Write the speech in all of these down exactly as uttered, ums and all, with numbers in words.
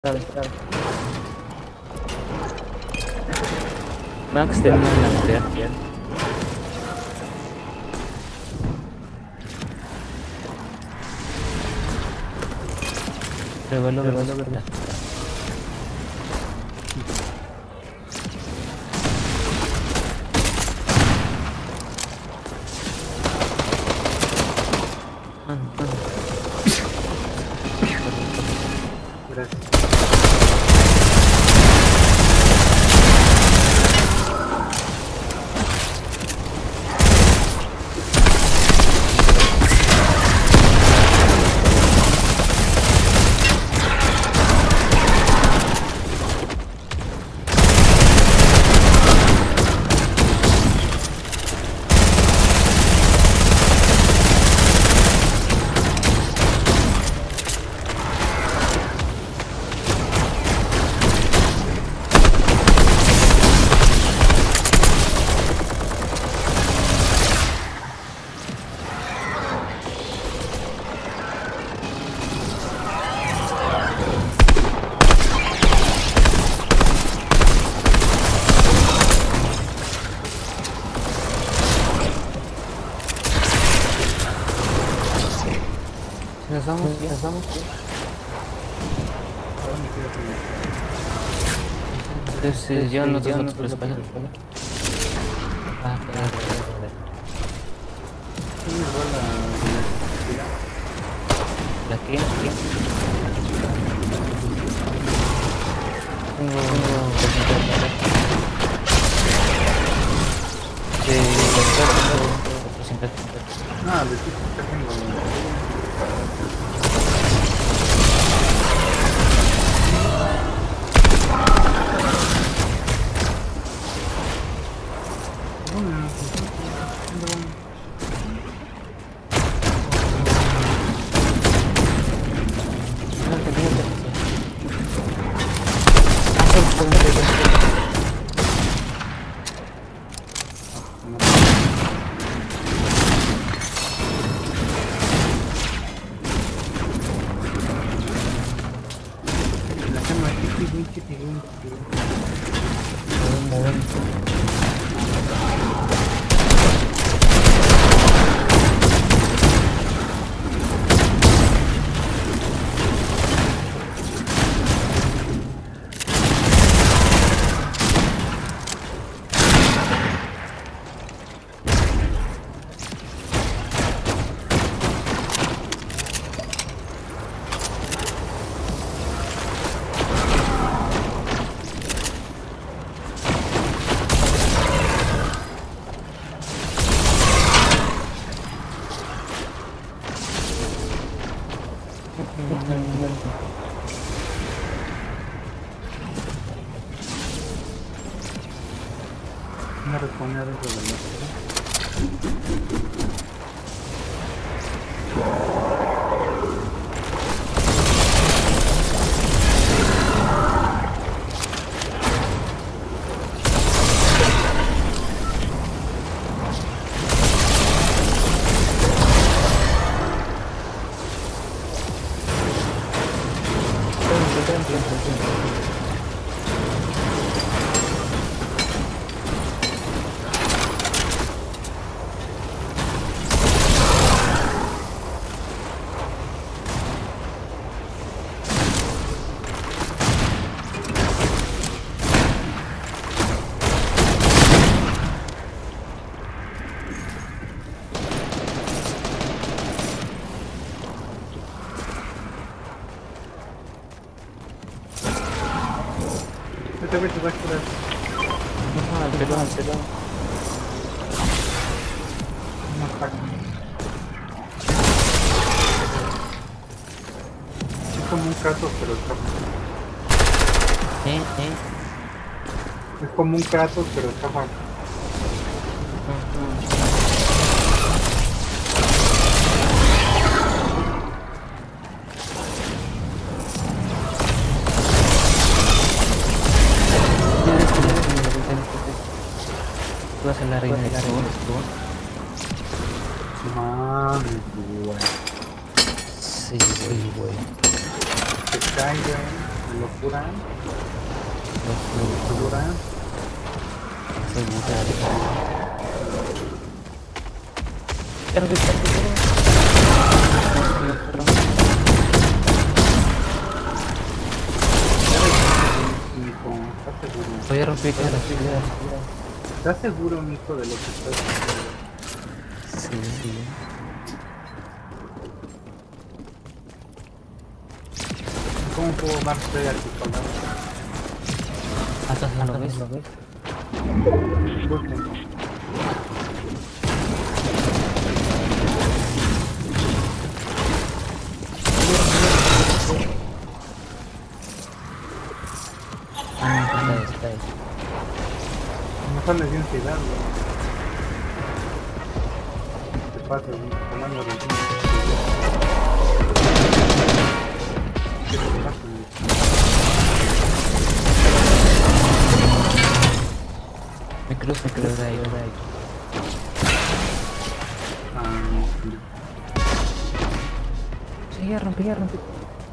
Sabes, sabes. Max tenía una terapia. Revelo, revelo, verdad. Ah, ah. Gracias. Nos vamos, nos vamos. Ahora me quedo con Entonces yo no te no por la espalda. Ah, claro, claro, claro. ¿Quién me roba la universidad? ¿La qué? Tengo... Tengo... De... De... Ah, de tipo que tengo. La cama aquí, sí, sí, sí, me responde dentro de la Este güey te va a curar. No, perdón, perdón. No ataca. Es como un Kratos, pero escapa. Eh, eh. Es como un Kratos, pero escapa. Tú vas a la reina de la reina. Mami, güey. Sí, güey, güey. Se cae, güey. Locura. Locura. Locura. Segura. Quiero que esté ¿Estás seguro? voy a romper cada fila. ¿Estás seguro, mijo, de lo que estás haciendo? Sí, sí. ¿Cómo puedo dar fe a tus palabras? ¿Hasta lo ves? ¿Lo ves? Buen punto. Ah, está ahí, está ahí. Mejor les di ansiedad, güey. ¿Qué te pasa, güey? Tomando de ti. ¿Qué te pasa, güey? Me cruzo, me cruzo de ahí, de ahí. Ah, sí. Sí, ya rompí, ya rompí.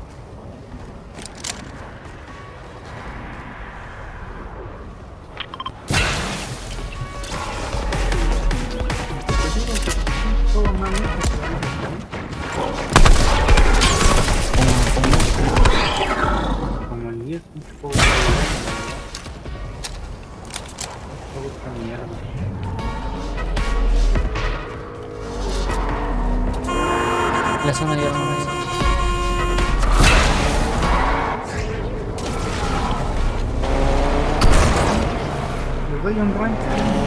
Todo mal, ¿no? Como el diez, un poco de todo esta mierda. La zona ya no es. Les doy un rank.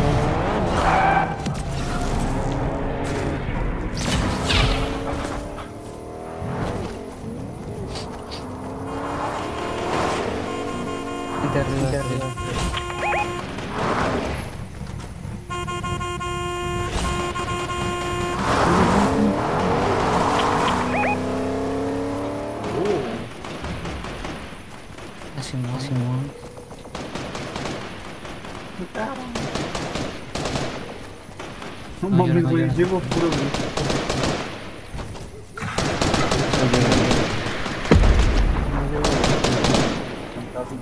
De arriba, de arriba. Así no, así no. No No, yo mames, no, güey, yo no. llevo puro güey. No llevo contado.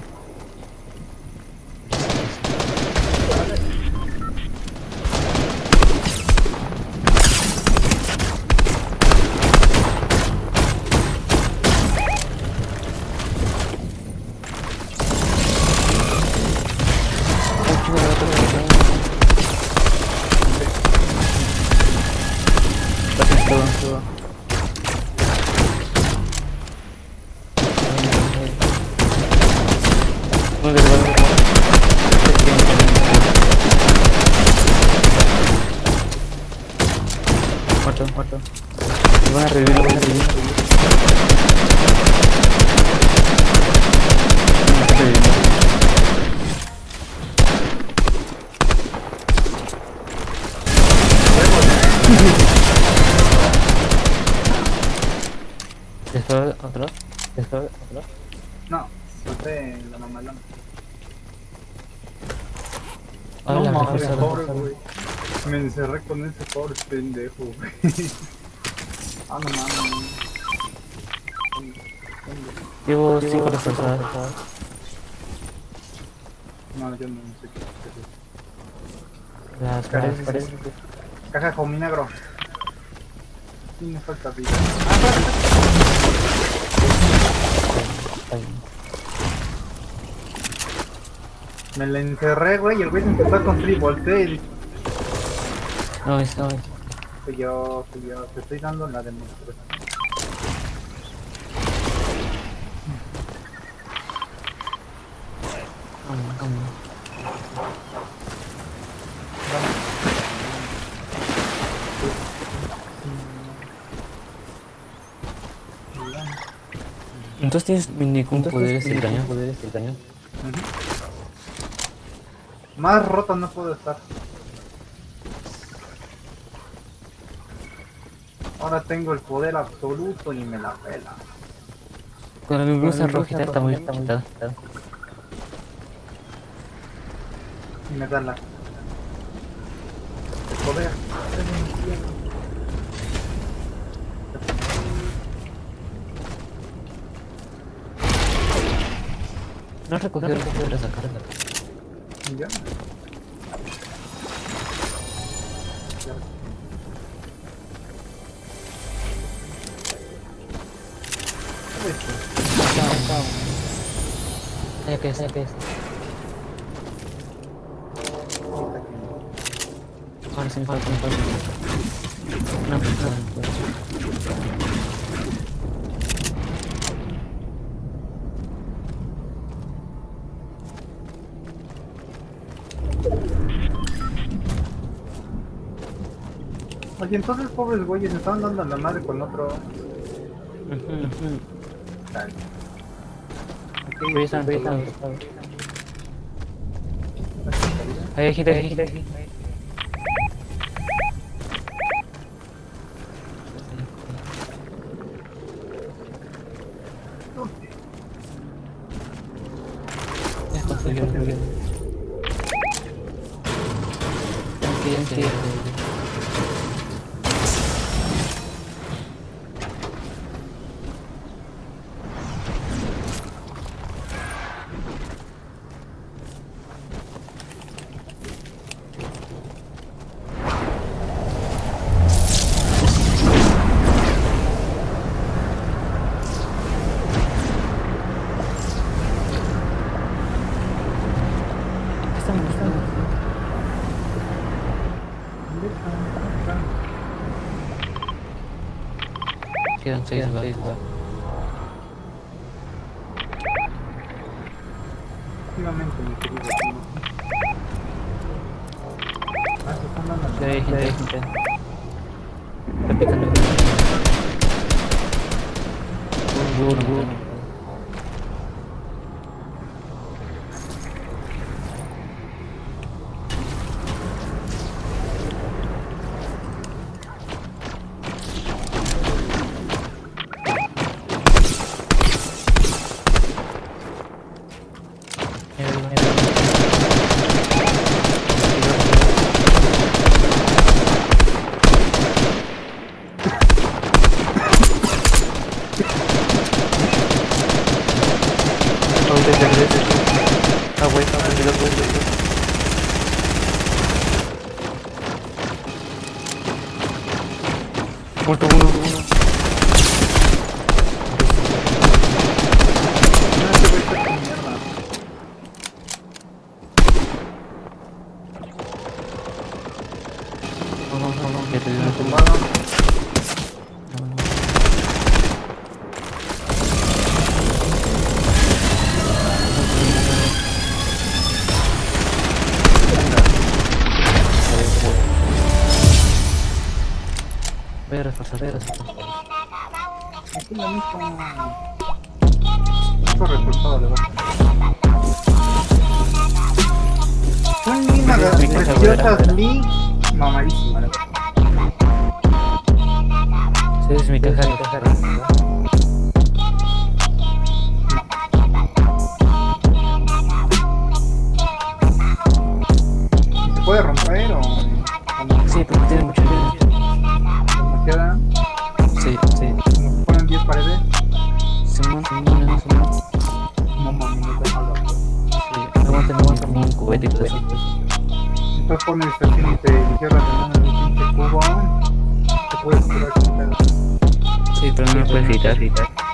Muerto, muerto. Lo van a revivir, lo van a revivir. No está reviviendo. ¿Después otro? ¿Después otro? No, solté la mamalona. Ahora la No mames, reforzaron. pobre güey. Me encerré con ese pobre pendejo, güey. Ah, no mames. Llevo cinco reforzadas. No, yo no sé qué es. Las Parece- parece. Caja con mi negro. Sí, me falta vida. Me la encerré, güey, y el güey se empezó a construir, volteé y dije, No es, no es. fui yo, fui yo, te estoy dando la demostración. Entonces tienes ningún poder el cañón. Poderes el cañón. Ujú. Más roto no puedo estar. Ahora tengo el poder absoluto y me la pela. Con la nebulosa rojita está muy quitada. Y me da la... el poder. No recogió, recogió, era sacar. Ya. Ya. Ya que es, ya que es. Ahora sí me falta, me falta. No, pues nada, pues. Oye, entonces pobres güeyes estaban dando la madre con otro. Tal. Pero ya están, ya están. Ahí hay gente, hay gente, hay gente. Ya consiguió, consiguió. Tranquilo, tranquilo. Quedan seis, va. Efectivamente, mi querido primo. Ah, se están dando la Ya hay gente, madre. hay gente. Está picando. Uno, uno, uno. Ah, güey, está muy loco. Muerto uno, uno. No, este güey está con mierda. No, no, no, no, que te dio Me una tumbaron. No, no. Voy a reforzar, voy a reforzar. Aquí lo mismo. Esto reforzado le va. Son mínimas Sí, sí, sí, preciosas, sí. mi mamadísima. la verdad. Sí, es mi caja, mi caja. ¿Y se puede romper o, o no? Sí, porque tiene mucha vida. Demasiada. Sí, sí. Como si fueran diez paredes. Simón, Simón, Simón. No mames, no te jalo. Sí, aguanta, no aguanta como un cubetito de eso. Entonces pones así y te encierras en un pinche cubo. Te puedes curar con pedo. Sí, pero no lo puedes quitar.